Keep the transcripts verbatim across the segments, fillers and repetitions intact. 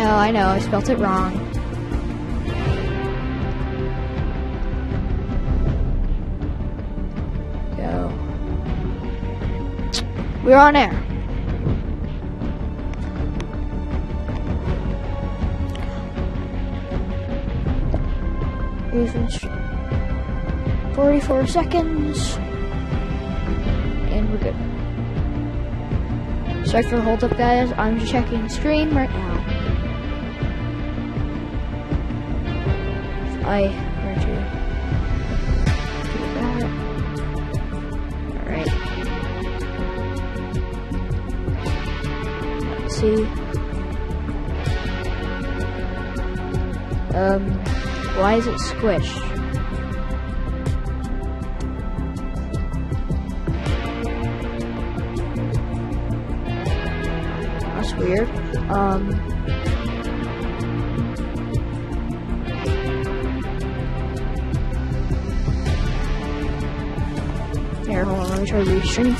know, I know, I spelt it wrong. Go. We're on air. forty-four seconds. And we're good. Sorry for the hold up, guys. I'm just checking the screen right now. If I were to do that. Alright. Let's see. Um, why is it squished? That's weird. Um, here, hold on, let me try to restream.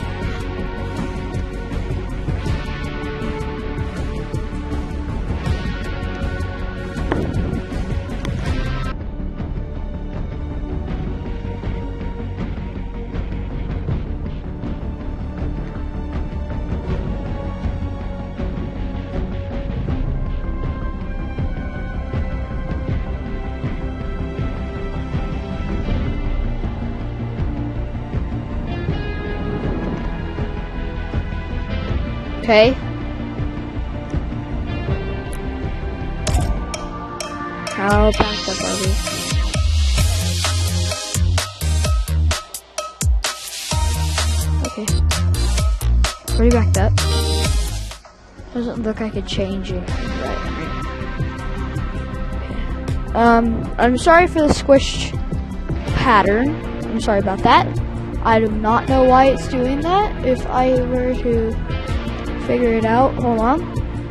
Okay. How backed up are we? Okay. Pretty backed up. Doesn't look like a change it. Right. Okay. Um, I'm sorry for the squished pattern. I'm sorry about that. I do not know why it's doing that. If I were to figure it out. Hold on.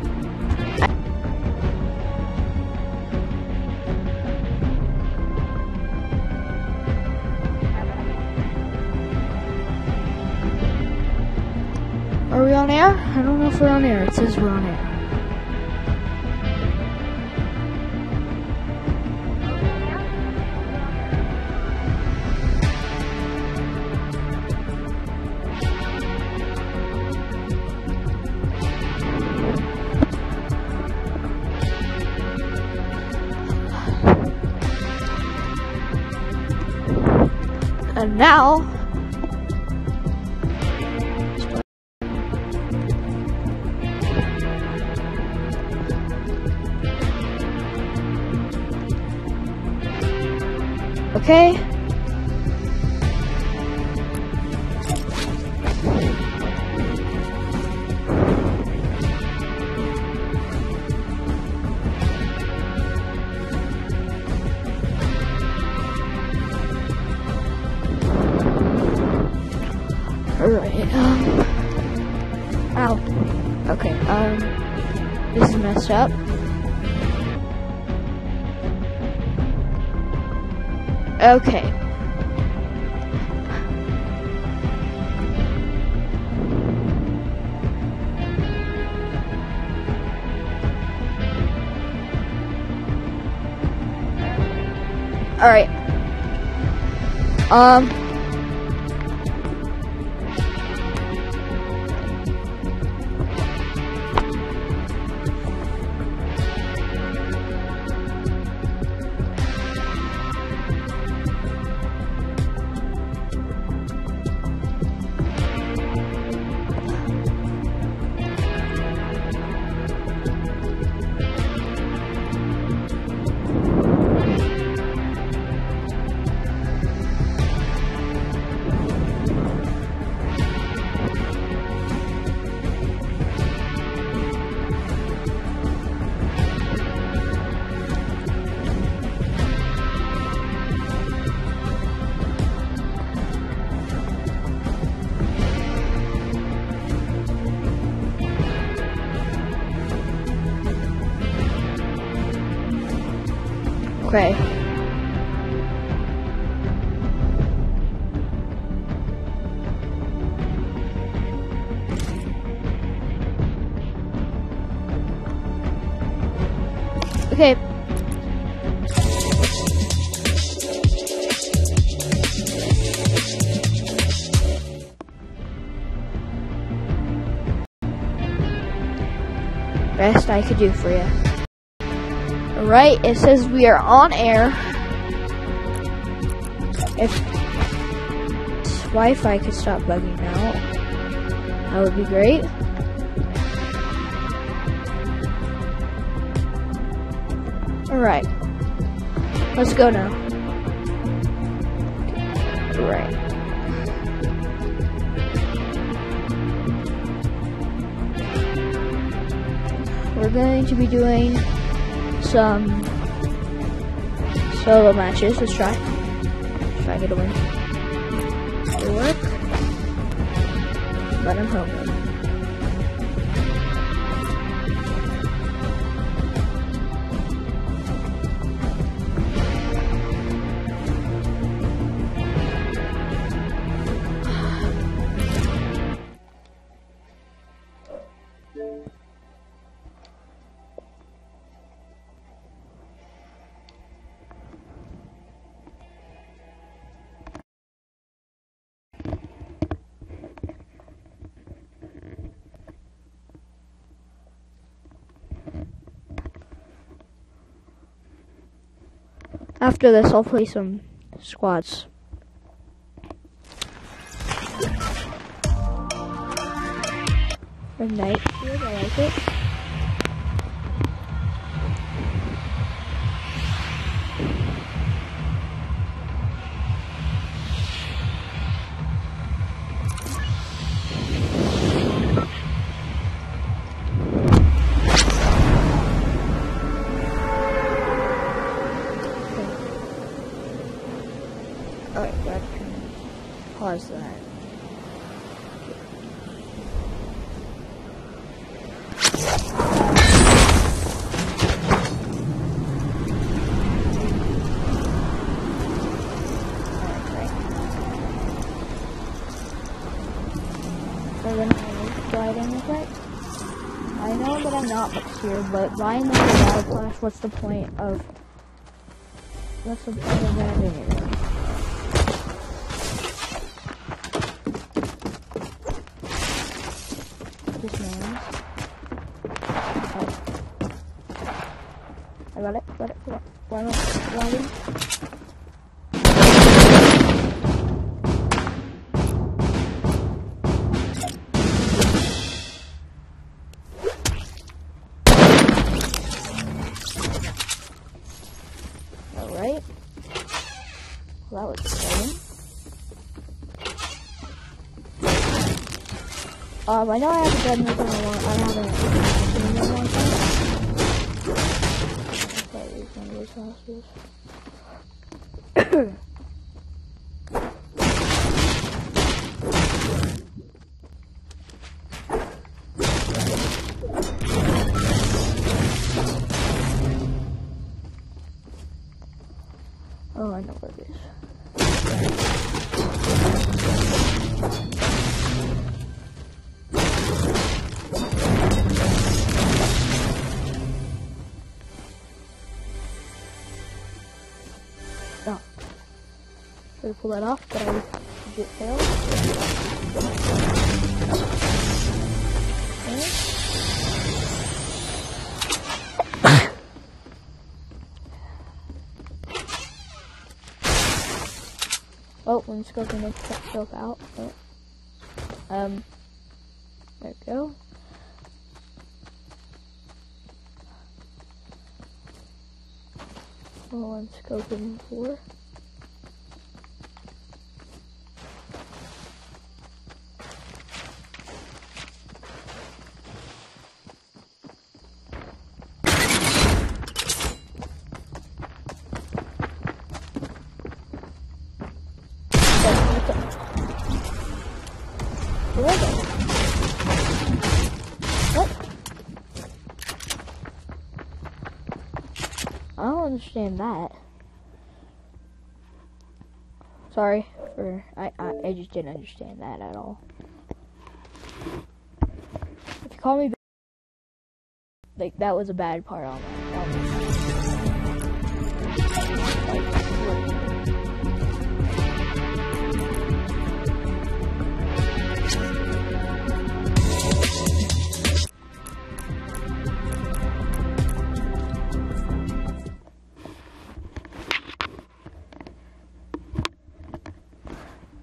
Are we on air? I don't know if we're on air. It says we're on air. And now, okay. Alright, um, ow, okay, um, this is messed up. Okay. Alright. Um, okay. Okay. Best I could do for you. Alright, it says we are on air. If Wi-Fi could stop bugging out, that would be great. Alright, let's go now. Right. We're going to be doing some solo matches. Let's try. Let's try to get a win. It'll work. But I'm hoping. After this, I'll play some squads. Ignite shield, I like it. Alright, let's pause that. So then I gliding effect. I know that I'm not up here, but buying the battle flash, what's the point of what's the point of having it? This man. Oh. I got it, got it, got it. Why am I gliding? Alright. Well, that was exciting. Um, I know I haven't done this in a long I haven't seen it in a long time. Okay, there's one of those houses. Oh, I know what it is. Oh. Should I pull that off, but I get failed. Oh, when scoping the scope out. Oh. Um, there we go. Oh, I'm scoping four. Where are they? What? I don't understand that. Sorry for I, I I just didn't understand that at all. If you call me, like, that was a bad part on my.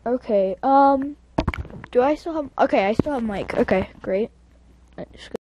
Okay, um, do I still have, okay, I still have mic. Okay, great. Alright, just go.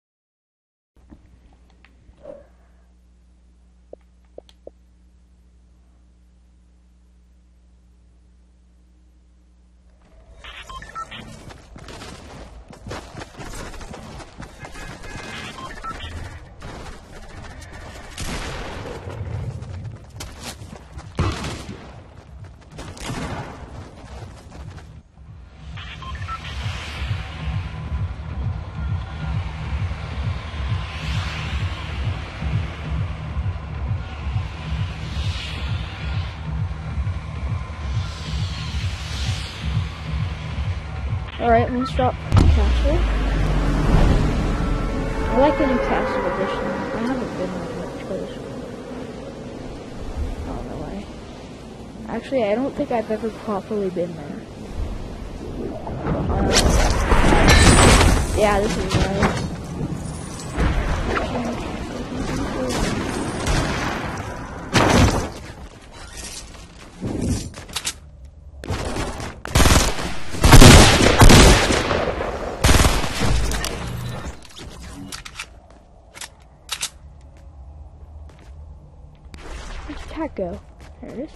Alright, let's drop Castle. I like the new Castle edition. I haven't been with much because I don't know why. Actually, I don't think I've ever properly been there. Uh, yeah, this is right. Where's the cat go? There it is.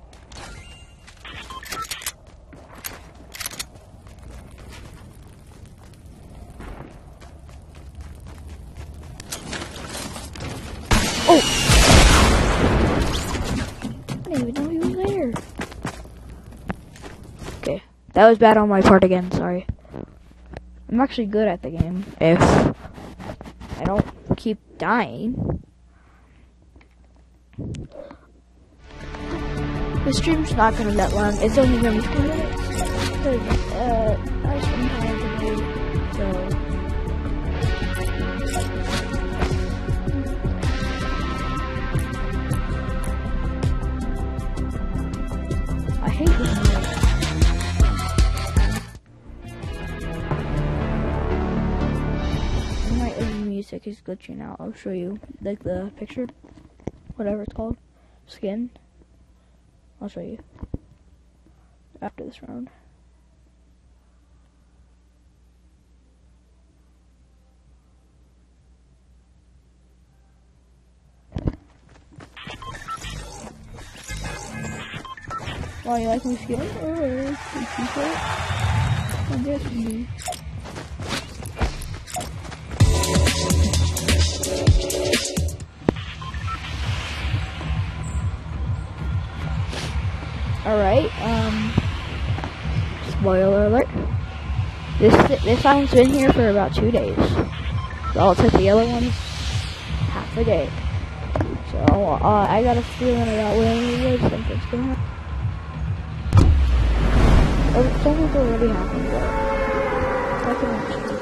Oh! I didn't even know he was there. Okay, that was bad on my part again, sorry. I'm actually good at the game if I don't keep dying. The stream's not gonna be that long. It's only gonna be two minutes. Cause, uh, I spend time to do, so. I hate this music. My music is glitching out. I'll show you, like the picture, whatever it's called, skin. I'll show you after this round. Wow, you like my skin? Oh, you keep it? I guess you do. Alright, um, spoiler alert. This this sign's been here for about two days. So I'll take the yellow ones half a day. So uh, I got a feeling about when something's gonna happen. Or something's already happened, but I can actually.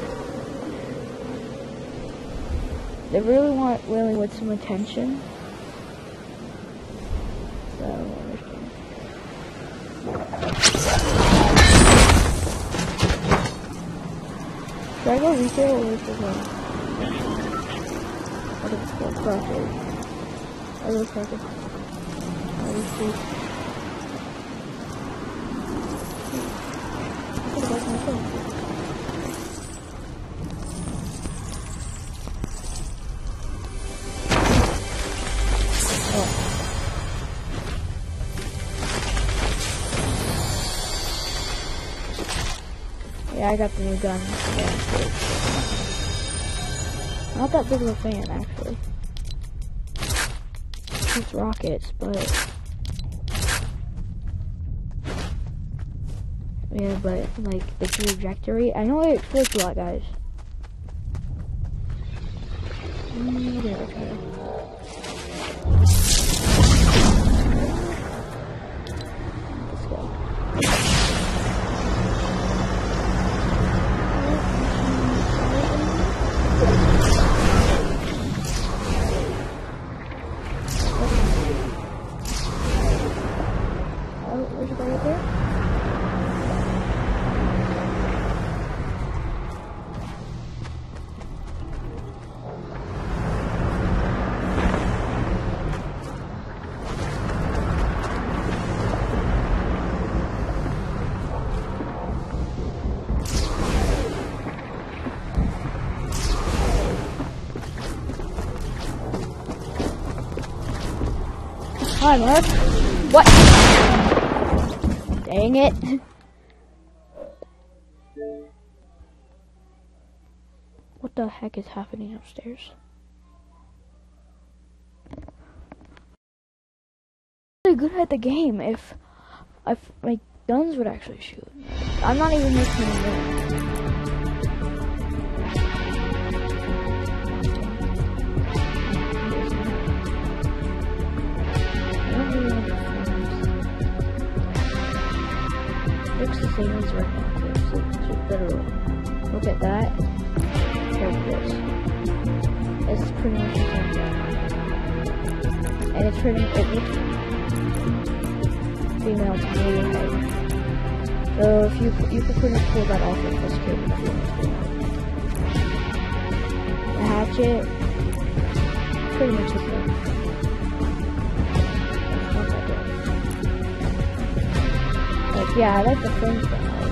They really want Willie with some attention. So I don't understand. Should I go retail or is it like what is it called? Crafted. I go crafted. I go see. I could have got myself. Oh. Yeah, I got the new gun. Yeah, not that big of a fan, actually. It's rockets, but yeah, but like the trajectory. I know it explodes a lot, guys. Mm, there, okay. Let's go. Hi, Mark. What? Dang it. What the heck is happening upstairs? I'm really good at the game if, if my guns would actually shoot. I'm not even making a move. Looks the same as right now. It's, it's literal. Look at that. Compared to this. It's pretty much the same thing. And it's pretty, it looks female to me ahead. So if you you can pretty much pull that off with this kid with female. The hatchet, pretty much the same. Like, yeah, I like the things that I like.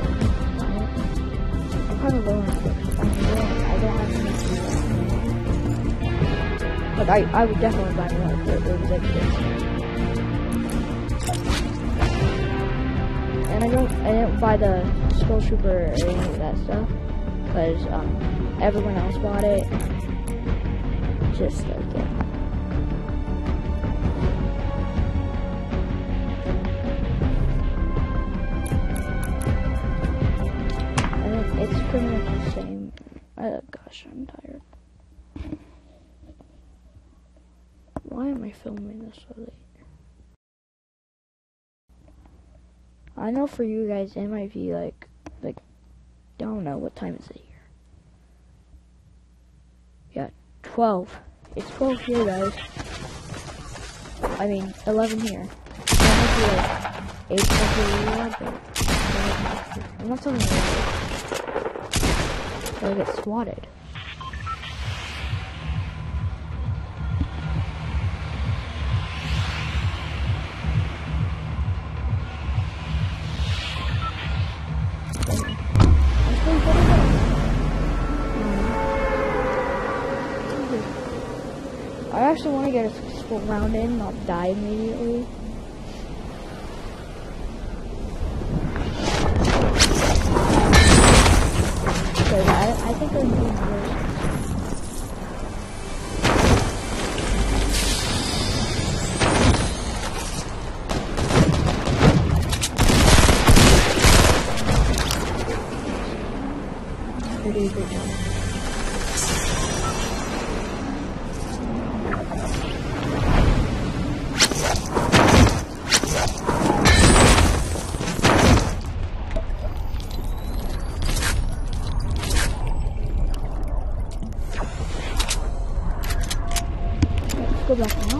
I'm kind of low on it. I'm low. I don't have any to But I, I would definitely buy one if it was like this. And I don't, I didn't buy the Skull Trooper or any of that stuff, because um, everyone else bought it. Just like, yeah. It's pretty much the same. Oh gosh, I'm tired. Why am I filming this so late? I know for you guys it might be like, like, don't know, what time is it here? Yeah, twelve. It's twelve here, guys. I mean, eleven here. It might be like eight here, but I'm not telling you. I get swatted. I actually want to get a successful round in, not die immediately. I, I think I'm doing good. Pretty good job. Go back now.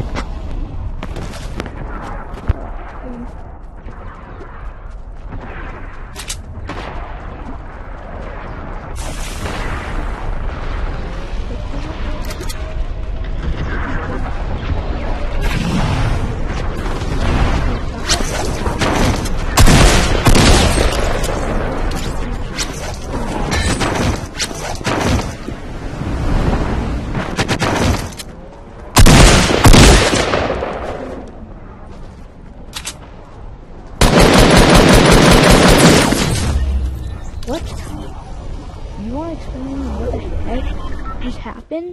What? You want to explain what the heck just happened?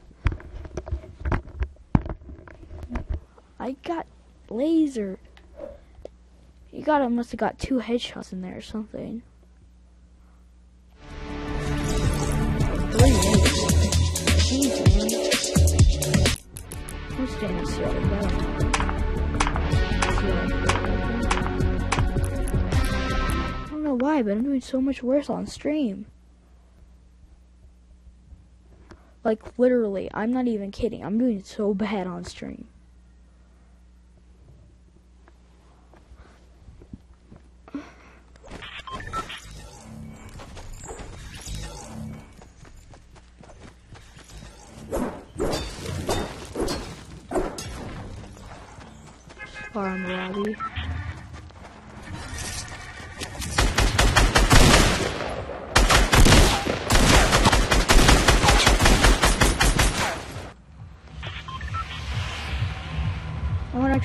I got lasered. You got must have got two headshots in there or something. Three Jeez, man. I'm standing still. I don't know why, but I'm doing so much worse on stream. Like, literally, I'm not even kidding. I'm doing so bad on stream. Far in the lobby.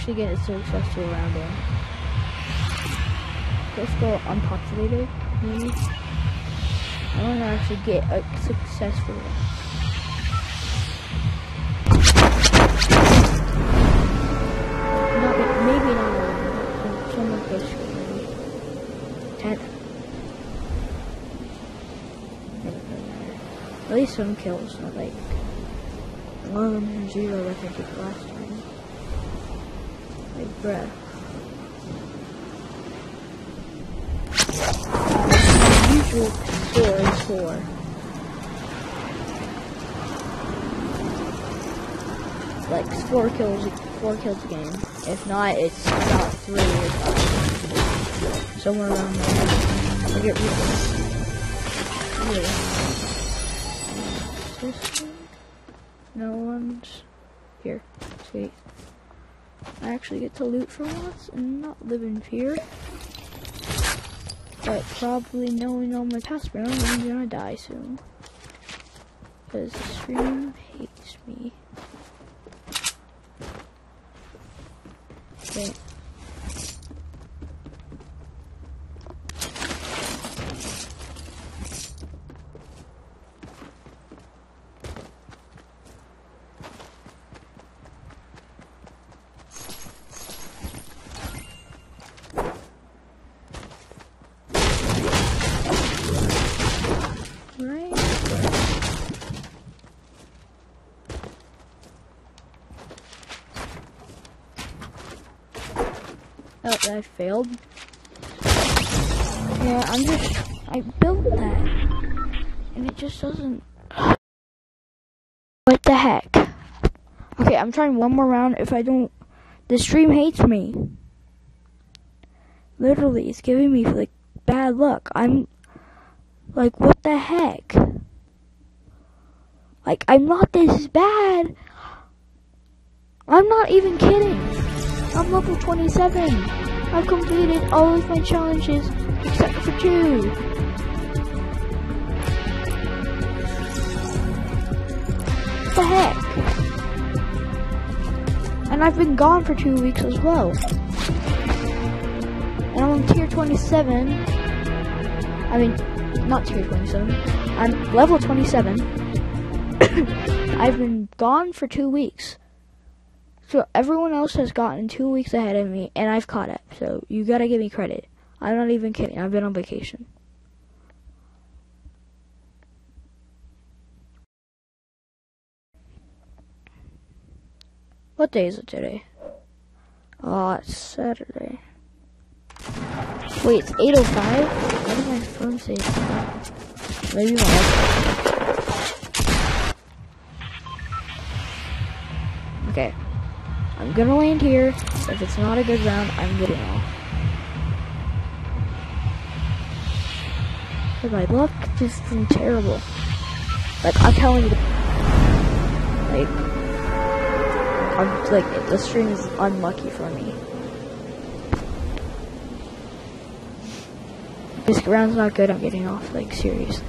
actually get a successful round in. Let's go unpopulated, maybe. I want to actually get a successful one. Not, maybe not eleven. Someone close to it, maybe. ten. At least some kills, not like one and zero like I did last time. Like, bruh. My usual score is four. Like four kills, four kills a game. If not, it's about three or five. Somewhere around there. I get rid of this one. No one's here. Sweet. I actually get to loot for once and not live in fear. But probably knowing all my password, I'm gonna die soon. Because the stream hates me. Okay. Oh, I failed. Yeah, I'm just, I built that, and it just doesn't, what the heck? Okay, I'm trying one more round. If I don't, the stream hates me. Literally, it's giving me, like, bad luck. I'm, like, what the heck? Like, I'm not this bad. I'm not even kidding. I'm level twenty-seven. I've completed all of my challenges except for two. What the heck? And I've been gone for two weeks as well. And I'm on tier twenty-seven. I mean, not tier twenty-seven. I'm level twenty-seven. I've been gone for two weeks. So everyone else has gotten two weeks ahead of me, and I've caught up. So you gotta give me credit. I'm not even kidding. I've been on vacation. What day is it today? Oh, it's Saturday. Wait, it's eight oh five? Why did my phone say that? Maybe my Okay. I'm gonna land here. If it's not a good round, I'm getting off. But my luck just been terrible. Like, I'm telling you, like, I'm like the stream is unlucky for me. This round's not good. I'm getting off. Like, seriously.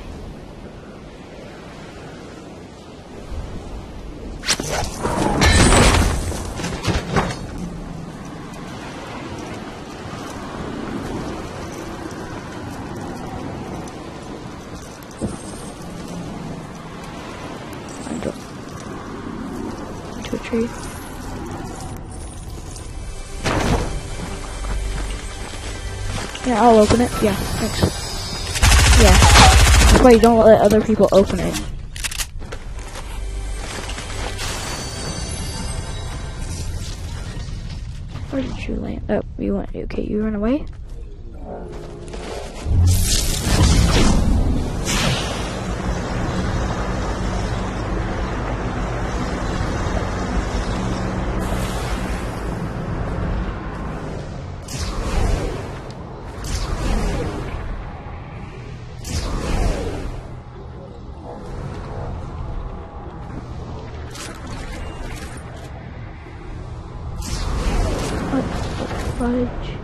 To a tree. Yeah, I'll open it. Yeah, thanks. Yeah. That's why you don't let other people open it. Where did you land? Oh, you went. Okay, you ran away? Fudge.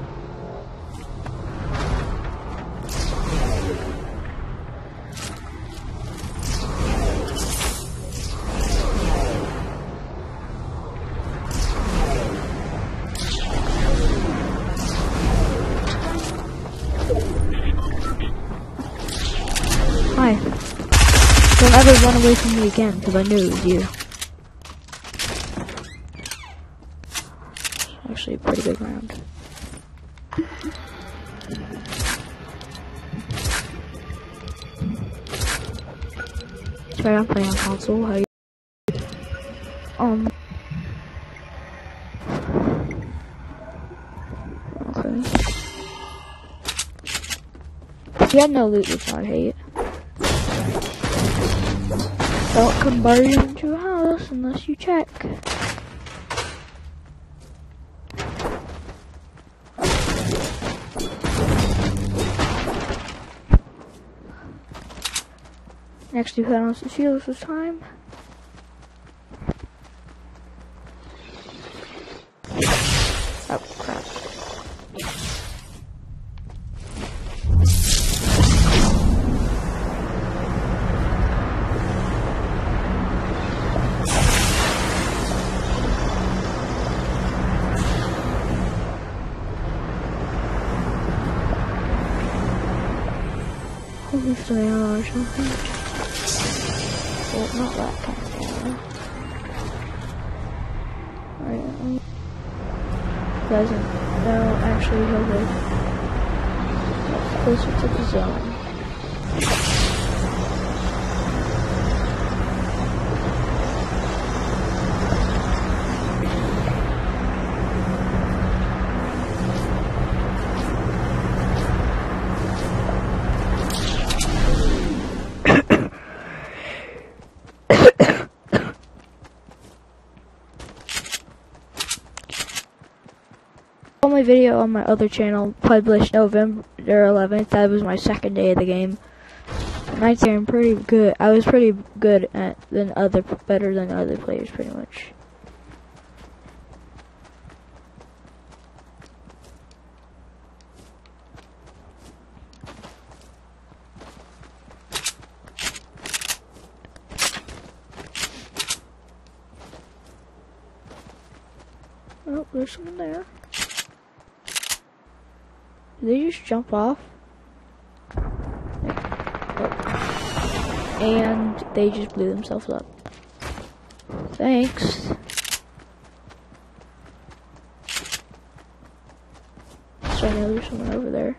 either run away from me again because I knew it was you. Actually, a pretty good round. Sorry, I'm playing on console. How you? Um. Okay. If you had no loot, it's not hate. Don't convert it into a house unless you check. Next, you put on some shields this time. Oh crap. If they are or something. Well, not that kind of camera. Right. Doesn't. No, actually, he'll go closer to the zone. My video on my other channel published November eleventh. That was my second day of the game. Nights I'm pretty good. I was pretty good at than other better than other players pretty much. Oh, there's someone there. Did they just jump off? Oh. And they just blew themselves up. Thanks. So I know there's someone over there.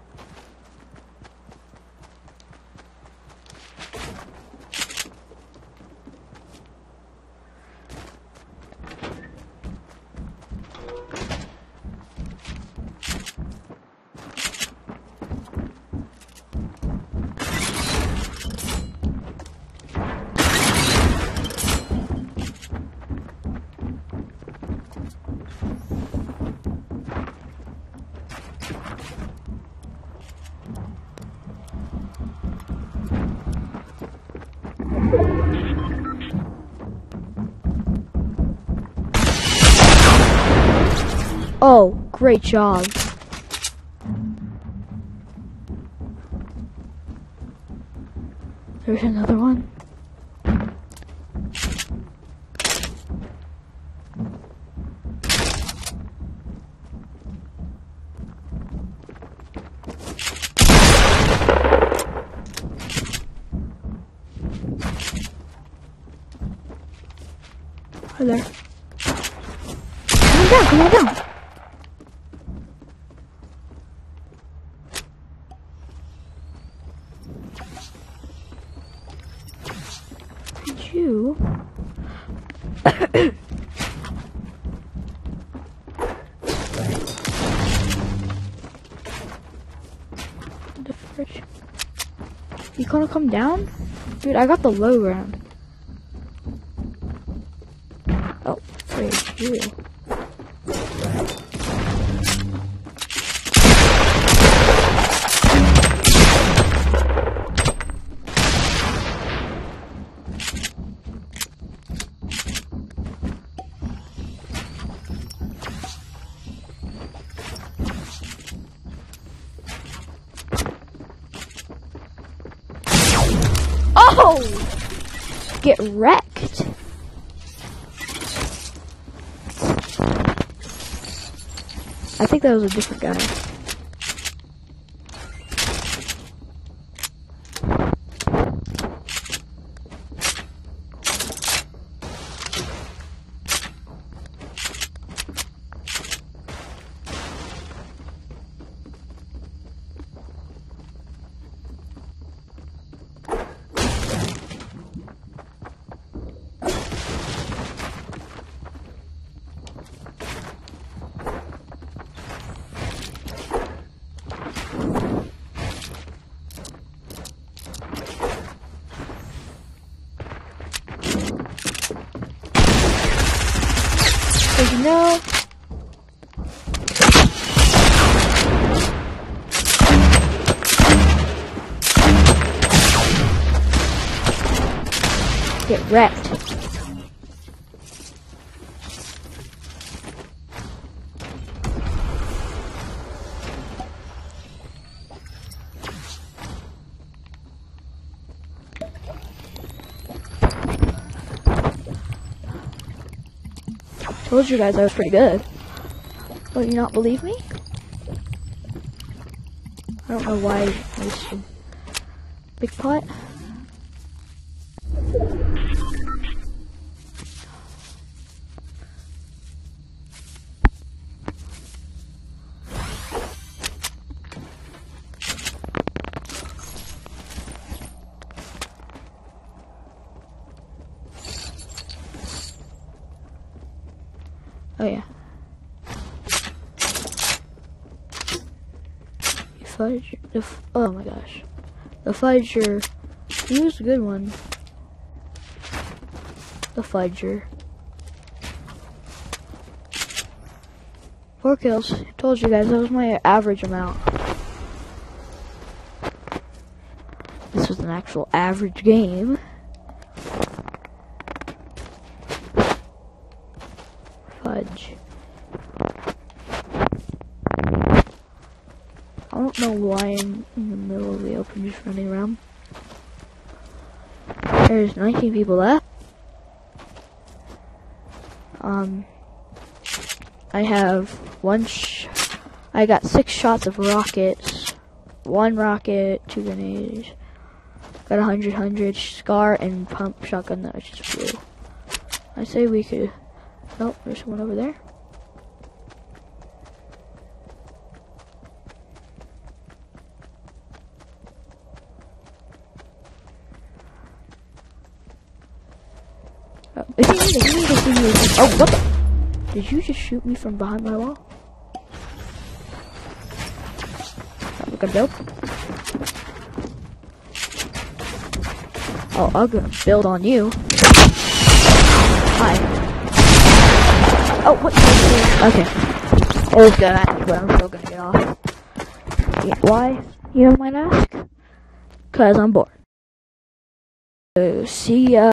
Oh, great job. There's another one. Hi there. Come on down, come on down. You the fridge. You gonna come down? Dude, I got the low ground. Oh, fridge, you. Oh! Get wrecked. I think that was a different guy. no. Get wrecked. Told you guys I was pretty good. Will you not believe me? I don't know why I wasted big pot. Oh yeah. Fudge. The f oh my gosh. The Fudger. He was a good one. The Fudger. Four kills. Told you guys that was my average amount. This was an actual average game. Fudge. I don't know why I'm in the middle of the open just running around. There's nineteen people left. Um, I have one sh I got six shots of rockets. One rocket, two grenades. Got a hundred hundred scar and pump shotgun that was just blue. I say we could. Oh, there's one over there. Oh, oh, what the? Did you just shoot me from behind my wall? That look dope. Oh, I'm gonna build on you. Hi. Oh, what? Okay. It was good at me, but I'm still gonna get off. Yeah, why, you might ask? Cause I'm bored. So, see ya.